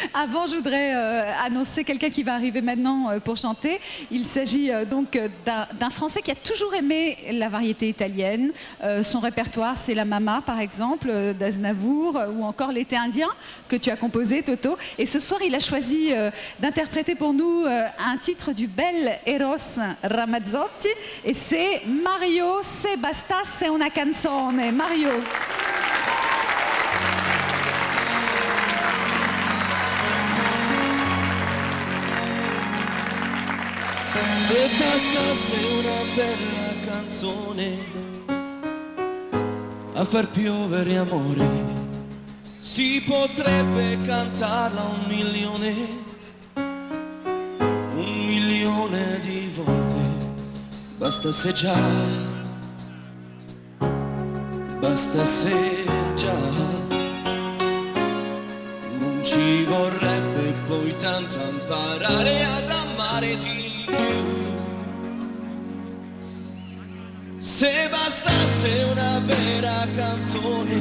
Avant, je voudrais annoncer quelqu'un qui va arriver maintenant pour chanter. Il s'agit donc d'un Français qui a toujours aimé la variété italienne. Son répertoire, c'est la Mama, par exemple, d'Aznavour, ou encore L'été indien, que tu as composé, Toto. Et ce soir, il a choisi d'interpréter pour nous un titre du bel Eros Ramazzotti. Et c'est Mario, se bastasse una canzone. Mario. Se bastasse una bella canzone a far piovere amore, si potrebbe cantarla 1.000.000 di volte. Bastasse già, bastasse già, non ci vorrebbe poi tanto imparare ad amare di più. Se bastasse una vera canzone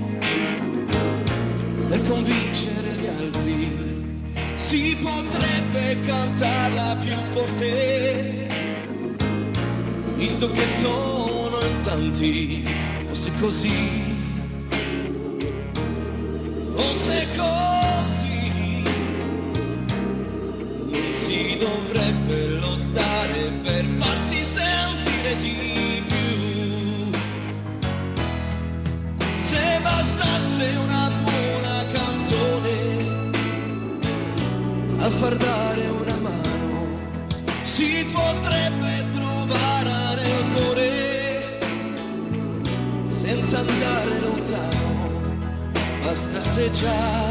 per convincere gli altri, si potrebbe cantarla più forte, visto che sono in tanti. Fosse così, fosse così, non si dovrebbe lottare per farsi sentire di più. Se bastasse una buona canzone a far dare una mano, si potrebbe trovare nel cuore senza andare lontano. Bastasse già,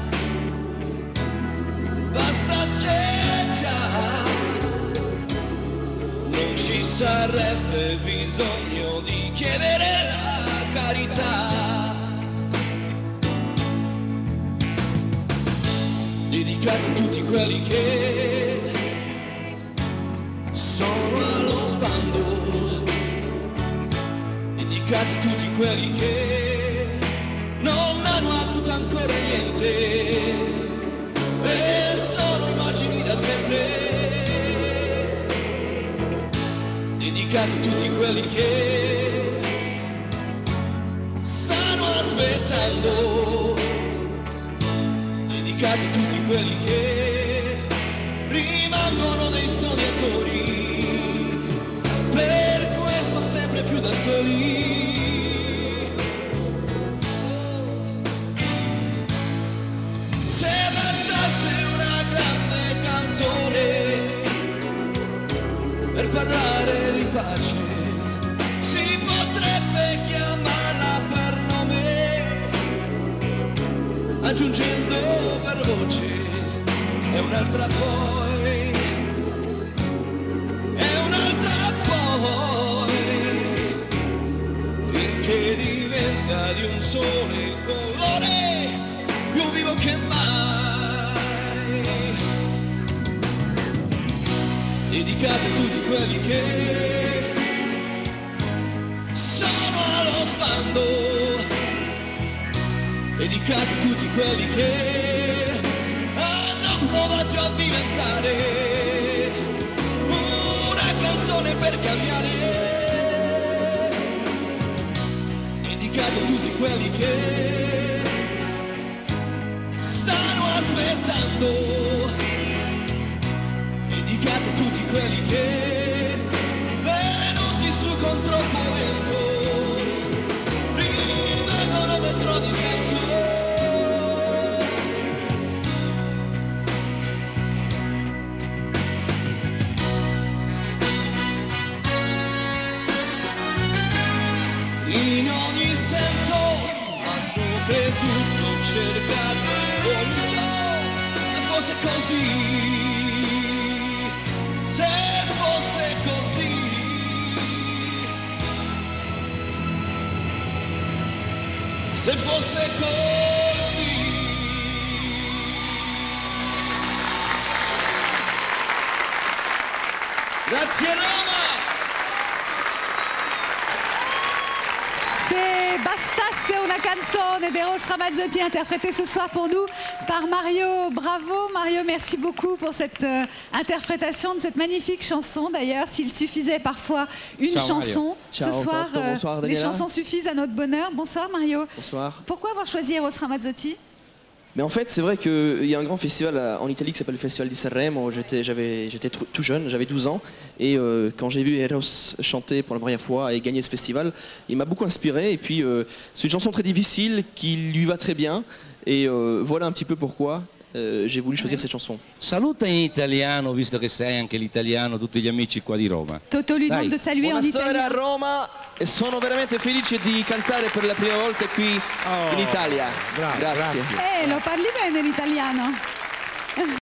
bastasse già, non ci sarebbe bisogno di chiedere la carità. Dedicate a tutti quelli che sono allo sbando, dedicate a tutti quelli che non hanno avuto ancora niente e sono immagini da sempre. Dedicate a tutti quelli che stanno aspettando, dedicate a tutti quelli che rimangono dei sognatori, per questo sempre più da soli. Se bastasse una grande canzone per parlare di pace, si potrebbe chiamarla per nome, aggiungendo per voce e un'altra poi, e un'altra poi, finché diventa di un sole colore più vivo che mai. Dedicate a tutti quelli che sono allo sbando, dedicate a tutti quelli che hanno provato a diventare una canzone per cambiare. Dedicate a tutti quelli che stanno aspettando, dedicate a tutti quelli che venuti su con troppo vento rimangono dentro di senso. In ogni senso hanno creduto, cercato e voluto. Se fosse così, se fosse così, se fosse così. Grazie Roma! Se bastasse una Una canzone d'Eros Ramazzotti, interprétée ce soir pour nous par Mario. Bravo Mario, merci beaucoup pour cette interprétation de cette magnifique chanson. D'ailleurs, s'il suffisait parfois une chanson, ce soir, bonsoir, les chansons suffisent à notre bonheur. Bonsoir Mario. Bonsoir. Pourquoi avoir choisi Eros Ramazzotti? Mais en fait, c'est vrai qu'il y a un grand festival en Italie qui s'appelle le Festival di Sanremo. J'étais tout jeune, j'avais 12 ans. Et quand j'ai vu Eros chanter pour la première fois et gagner ce festival, il m'a beaucoup inspiré. Et puis, c'est une chanson très difficile qui lui va très bien. Et voilà un petit peu pourquoi j'ai voulu choisir cette chanson. Saluta in italiano, visto che sei anche l'italiano, tutti gli amici qua di Roma. Toto lui demande de saluer en Buonasera a italien. Roma e sono veramente felice di cantare per la prima volta qui in Italia. Bravo, Grazie. grazie. Lo parli bene l'italiano.